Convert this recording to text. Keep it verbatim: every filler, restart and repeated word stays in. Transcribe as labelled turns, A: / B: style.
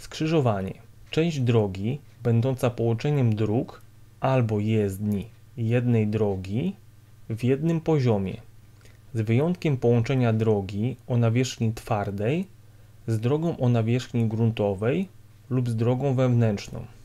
A: Skrzyżowanie. Część drogi będąca połączeniem dróg albo jezdni jednej drogi w jednym poziomie, z wyjątkiem połączenia drogi o nawierzchni twardej z drogą o nawierzchni gruntowej lub z drogą wewnętrzną.